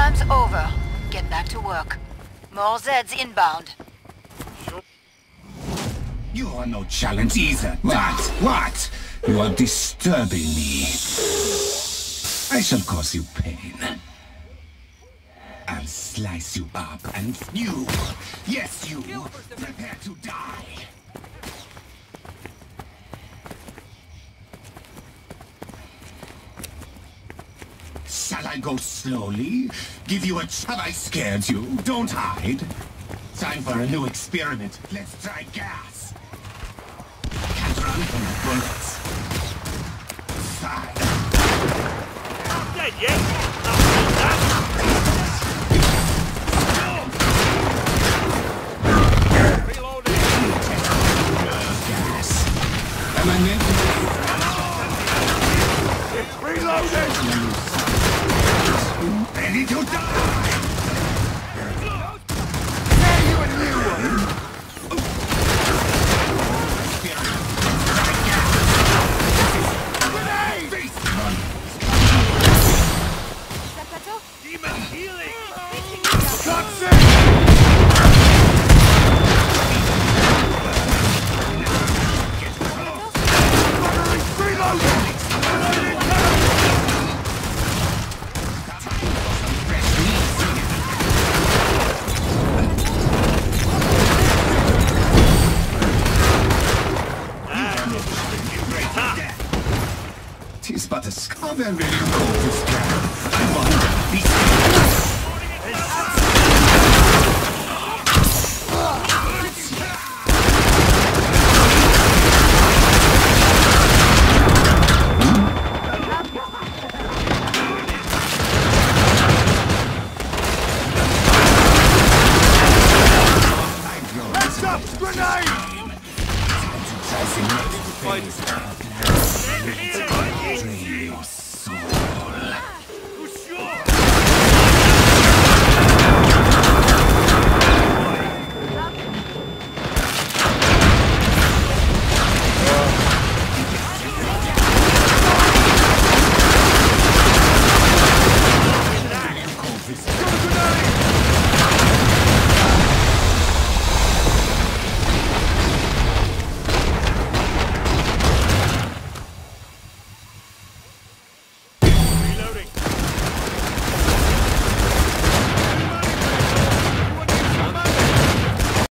time's over. Get back to work. More Zeds inbound. You are no challenge either. What? You are disturbing me. I shall cause you pain. I'll slice you up and you, yes you, prepare to die. Shall I go slowly? Give you a Have I scared you? Don't hide. Time for a new experiment. Let's try gas. Can't run from the bullets. Fine. Not dead yet. Not like that. Reloading. Gas. Am I meant to? It's reloading. Ready to die! Demon healing. Tis but a scar, very